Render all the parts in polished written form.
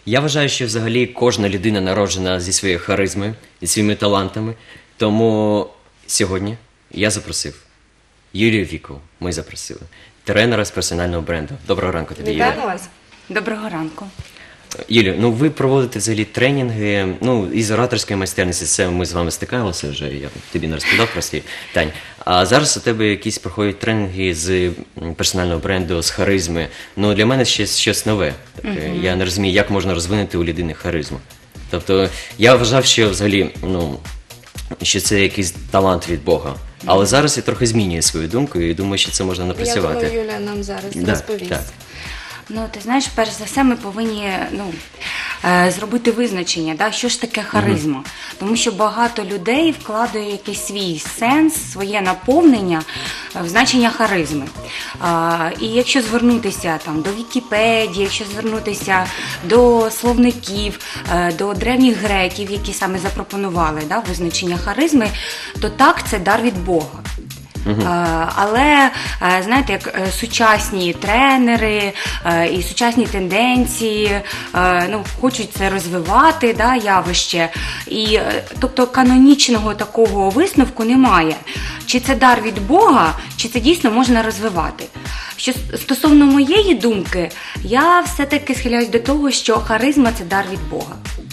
Я вважаю, що взагалі кожна людина народжена зі своєю харизмою, зі своїми талантами. Тому сьогодні я запросив Юлію Вікову, ми запросили, тренера з персонального бренду. Доброго ранку тобі, Юлія. Вітаємо вас. Доброго ранку. Юлію, ну ви проводите взагалі тренінги, ну, із ораторської майстерності, це ми з вами стикалися вже, я тобі не розповідав про свій Тань. А зараз у тебе якісь проходять тренінги з персонального бренду, з харизми. Ну, для мене ще щось нове. Я не розумію, як можна розвинути у людини харизму. Тобто, я вважав, що взагалі, ну, що це якийсь талант від Бога. Але зараз я трохи змінюю свою думку і думаю, що це можна напрацювати. Я думаю, Юля нам зараз розповість. Так. Ну, ти знаєш, перш за все ми повинні зробити визначення, да, що ж таке харизма. Тому що багато людей вкладає якийсь свій сенс, своє наповнення в значення харизми. І якщо звернутися там, до Вікіпедії, якщо звернутися до словників, до древніх греків, які саме запропонували, да, визначення харизми, то так, це дар від Бога. Але, знаєте, як сучасні тренери і сучасні тенденції хочуть це розвивати, да, явище. І, тобто канонічного такого висновку немає. Чи це дар від Бога, чи це дійсно можна розвивати. Що стосовно моєї думки, я все-таки схиляюсь до того, що харизма – це дар від Бога.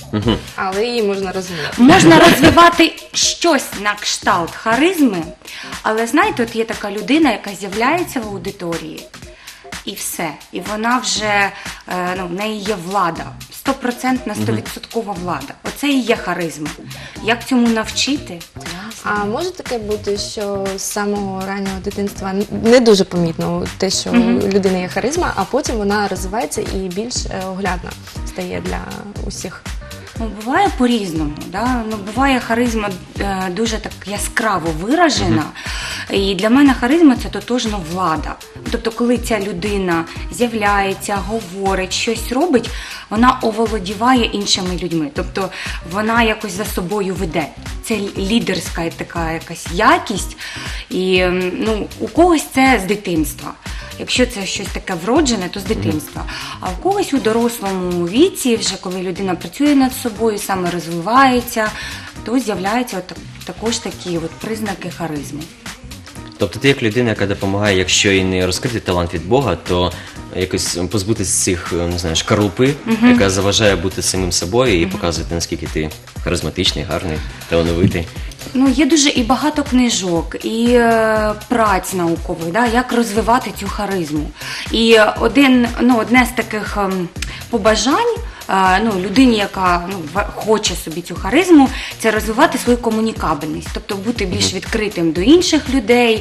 Але її можна розвивати. Можна розвивати щось на кшталт харизми, але, знаєте, от є така людина, яка з'являється в аудиторії, і все. І вона вже, в неї є влада, 100% 100% влада. Оце і є харизма. Як цьому навчити? А може таке бути, що з самого раннього дитинства не дуже помітно те, що у людини є харизма, а потім вона розвивається і більш оглядна стає для усіх? Ну, буває по-різному, да? Ну, буває харизма дуже так яскраво виражена, і для мене харизма – це тотожно влада. Тобто, коли ця людина з'являється, говорить, щось робить, вона оволодіває іншими людьми, тобто вона якось за собою веде. Це лідерська така якась якість, і у когось це з дитинства. Якщо це щось таке вроджене, то з дитинства. А в когось у дорослому віці, вже коли людина працює над собою, саме розвивається, то з'являються також такі признаки харизми. Тобто ти як людина, яка допомагає, якщо і не розкрити талант від Бога, то якось позбутися цих, не знаю, шкарлупи, яка заважає бути самим собою і показувати, наскільки ти харизматичний, гарний, талановитий. Ну, є дуже і багато книжок, і праць наукових, да, як розвивати цю харизму. І одне з таких побажань людині, яка хоче собі цю харизму, це розвивати свою комунікабельність, тобто бути більш відкритим до інших людей,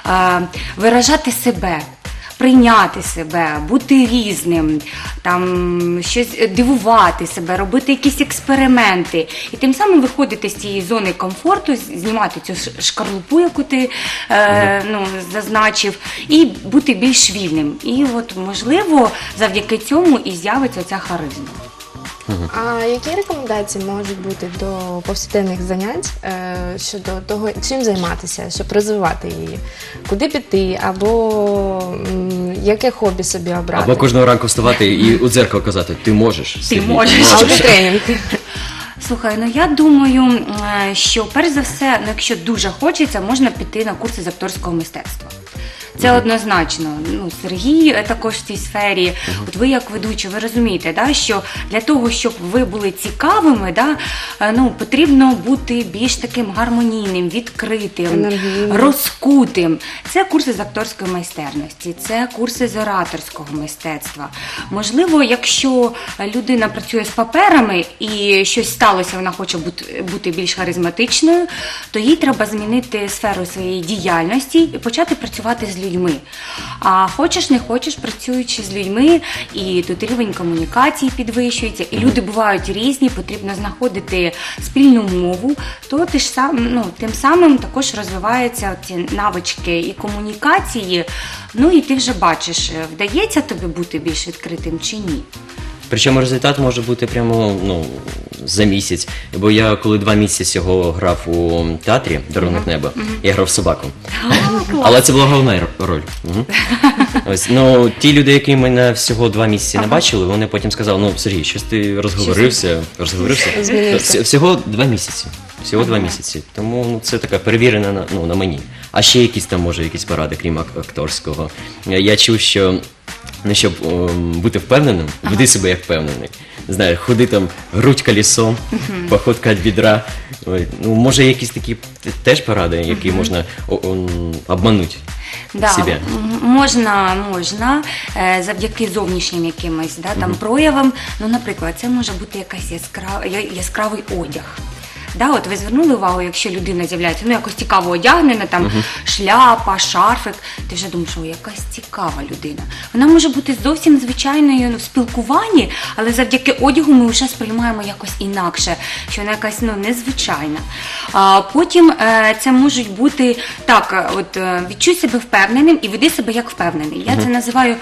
виражати себе. Прийняти себе, бути різним, там щось дивувати себе, робити якісь експерименти і тим самим виходити з цієї зони комфорту, знімати цю шкарлупу, яку ти зазначив, і бути більш вільним. І от можливо завдяки цьому і з'явиться ця харизма. А які рекомендації можуть бути до повсякденних занять щодо того, чим займатися, щоб розвивати її? Куди піти, або яке хобі собі обрати? Або кожного ранку вставати і у дзеркало казати «ти можеш». Ти можеш. Аудитренінг. Слухай, я думаю, що перш за все, якщо дуже хочеться, можна піти на курси з акторського мистецтва. Це однозначно. Сергій також в цій сфері. От ви як ведучі, ви розумієте, да, що для того, щоб ви були цікавими, да, потрібно бути більш таким гармонійним, відкритим, розкутим. Це курси з акторської майстерності, це курси з ораторського мистецтва. Можливо, якщо людина працює з паперами і щось сталося, вона хоче бути більш харизматичною, то їй треба змінити сферу своєї діяльності і почати працювати з людьми. А хочеш, не хочеш, працюючи з людьми, і тут рівень комунікації підвищується, і люди бувають різні, потрібно знаходити спільну мову, то тим самим також розвиваються ці навички і комунікації, і ти вже бачиш, вдається тобі бути більш відкритим чи ні. В Причому результат може бути прямо за місяць. Бо я коли 2 місяці всього грав у театрі «Дарунок неба», я грав собаку. Але це була головна роль. Ось, ті люди, які мене всього 2 місяці не бачили, вони потім сказали: Сергій, щось ти розговорився. Змінився. Всього 2 місяці. Всього 2 місяці. Тому це така перевірена на мені. А ще якісь там, може, якісь поради, крім акторського. Я чув, що щоб бути впевненим, веди себе як впевнений. Знаєш, ходи там грудь колесом, походка від бідра. Може, якісь такі теж поради, які можна обманути себе? Можна завдяки зовнішнім якимось проявам. Наприклад, це може бути якийсь яскравий одяг. От ви звернули увагу, якщо людина з'являється, якось цікаво одягнена, там шляпа, шарфик, ти вже думаєш, якась цікава людина. Вона може бути зовсім звичайною в спілкуванні, але завдяки одягу ми вже сприймаємо якось інакше, що вона якась незвичайна. Потім це можуть бути відчуй себе впевненим і веди себе як впевнений. Я це називаю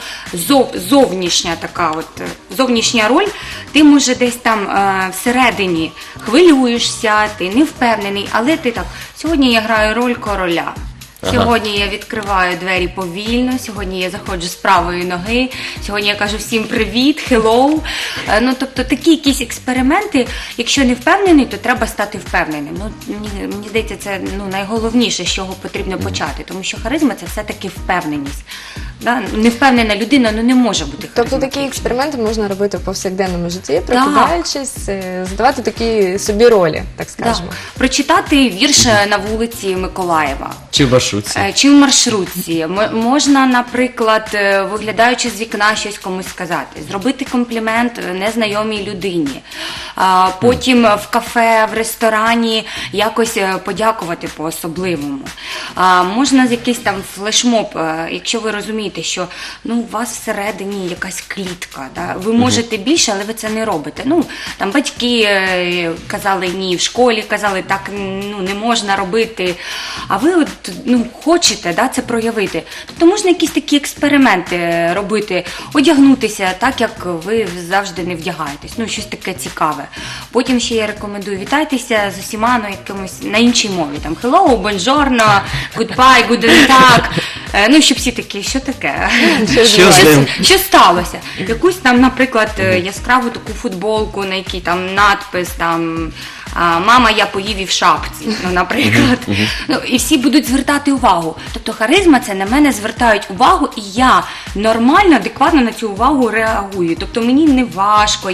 зовнішня роль. Ти, може, десь там всередині хвилюєшся, ти не впевнений, але ти так, сьогодні я граю роль короля. Сьогодні я відкриваю двері повільно, сьогодні я заходжу з правої ноги, сьогодні я кажу всім привіт, hello. Тобто такі якісь експерименти, якщо не впевнений, то треба стати впевненим. Мені здається, це найголовніше, з чого потрібно почати, тому що харизма – це все-таки впевненість. Невпевнена людина не може бути харизматичною. Тобто такі експерименти можна робити в повсякденному житті, прокидаючись, задавати такі собі ролі, так скажемо. Прочитати вірш на вулиці Миколаєва. Чи в маршрутці. Чи в маршрутці. Можна, наприклад, виглядаючи з вікна, щось комусь сказати. Зробити комплімент незнайомій людині. Потім в кафе, в ресторані якось подякувати по-особливому. Можна якийсь там флешмоб, якщо ви розумієте, що у вас всередині якась клітка. Ви можете більше, але ви це не робите. Там батьки казали ні, в школі казали, так не можна робити. А ви хочете це проявити. Тобто можна якісь такі експерименти робити, одягнутися так, як ви завжди не вдягаєтесь. Щось таке цікаве. Потім ще я рекомендую вітайтеся з усіма на іншій мові. Там hello, buongiorno, goodbye, guten tag. Щоб всі такі, що таке? Що сталося? Якусь там, наприклад, яскраву таку футболку, на якій там надпис, там мама, я поїв і в шапці, наприклад. І всі будуть звертати увагу. Тобто харизма – це на мене звертають увагу, і я нормально, адекватно на цю увагу реагую. Тобто мені не важко,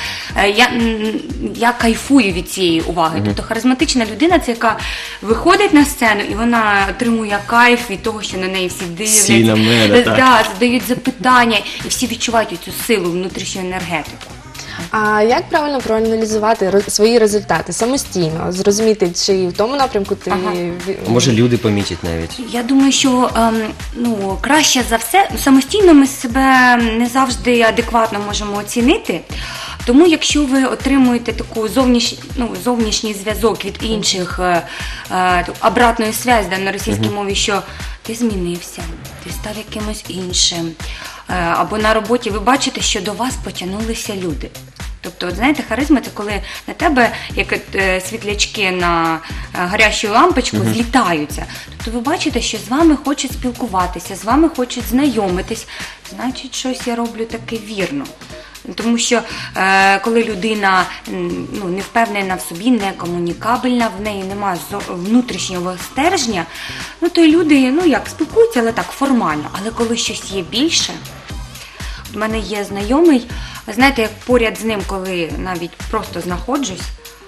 я кайфую від цієї уваги. Тобто харизматична людина – це яка виходить на сцену, і вона отримує кайф від того, що на неї всі дивляться. Всі на мене, так. Задають запитання, і всі відчувають цю силу, внутрішню енергетику. А як правильно проаналізувати свої результати самостійно? Зрозуміти, чи в тому напрямку ти... Може, люди помітять навіть? Я думаю, що краще за все, самостійно ми себе не завжди адекватно можемо оцінити. Тому якщо ви отримуєте таку зовнішній зв'язок від інших, обратної зв'язку на російській мові, що ти змінився, ти став якимось іншим, або на роботі ви бачите, що до вас потягнулися люди. Тобто, знаєте, харизма – це коли на тебе, як світлячки на гарячу лампочку, злітаються. Тобто ви бачите, що з вами хочуть спілкуватися, з вами хочуть знайомитись, значить, щось я роблю таке вірно. Тому що коли людина не впевнена в собі, не комунікабельна, в неї немає внутрішнього стержня, то й люди спілкуються, але так формально. Але коли щось є більше, в мене є знайомий, ви знаєте, як поряд з ним, коли навіть просто знаходжусь,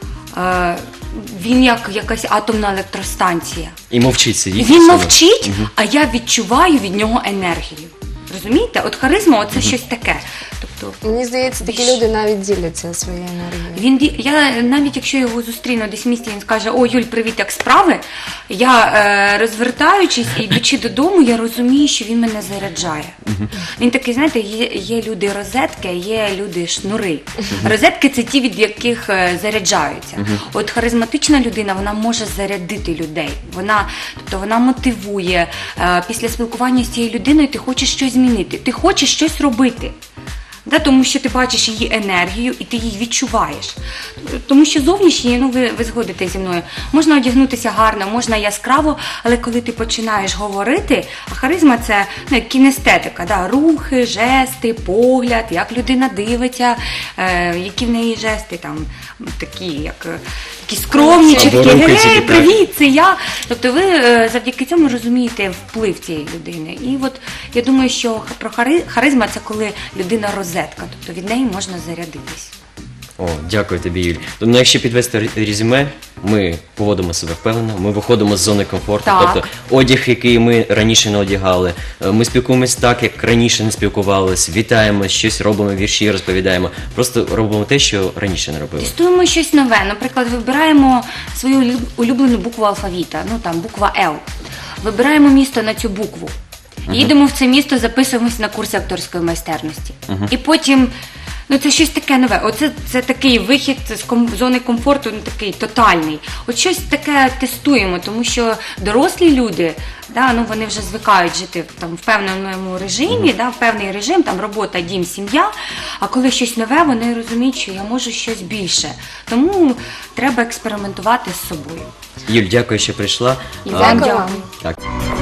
він як якась атомна електростанція. І мовчить сидіть. Він мовчить, а я відчуваю від нього енергію. Розумієте? От харизма – це щось таке. Тобто, мені здається, такі люди навіть діляться своєю енергією. Я навіть якщо його зустріну десь в місті, він скаже: "О, Юль, привіт, як справи?" Я, розвертаючись і йдучи додому, я розумію, що він мене заряджає. Він такий, знаєте, є люди розетки, а є люди шнури. Розетки – це ті, від яких заряджаються. От харизматична людина, вона може зарядити людей. Тобто вона мотивує. Після спілкування з цією людиною ти хочеш щось змінити, ти хочеш щось робити. Да, тому що ти бачиш її енергію і ти її відчуваєш. Тому що зовнішні, ну ви згодите зі мною, можна одягнутися гарно, можна яскраво, але коли ти починаєш говорити, а харизма це як кінестетика, да, рухи, жести, погляд, як людина дивиться, які в неї жести там такі, як такі скромні, чи Або такі рухи гей, тільки, так. привіт, це я. Тобто ви завдяки цьому розумієте вплив цієї людини. І от я думаю, що про харизма це коли людина розетка, тобто від неї можна зарядитись. О, дякую тобі, Юль. Ну, якщо підвести резюме, ми поводимо себе впевнено, ми виходимо з зони комфорту. Так. Тобто одяг, який ми раніше не одягали, ми спілкуємось так, як раніше не спілкувалися, вітаємо, щось робимо, вірші розповідаємо. Просто робимо те, що раніше не робили. Тестуємо щось нове. Наприклад, вибираємо свою улюблену букву алфавіта, ну там буква Л. Вибираємо місто на цю букву. Їдемо в це місто, записуємось на курси акторської майстерності. І потім, ну це щось таке нове. Оце це такий вихід з зони комфорту, ну такий тотальний. От щось таке тестуємо, тому що дорослі люди, да, ну вони вже звикають жити там в певному режимі, да, в певний режим, там робота, дім, сім'я. А коли щось нове, вони розуміють, що я можу щось більше. Тому треба експериментувати з собою. Юль, дякую, що прийшла. І Дякую вам вам. Так.